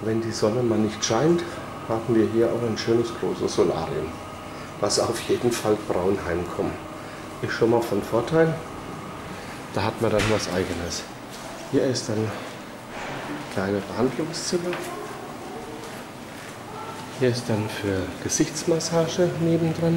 wenn die Sonne mal nicht scheint, haben wir hier auch ein schönes großes Solarium, was auf jeden Fall braun heimkommt. Ist schon mal von Vorteil, da hat man dann was Eigenes. Hier ist ein kleines Behandlungszimmer. Hier ist dann für Gesichtsmassage nebendran.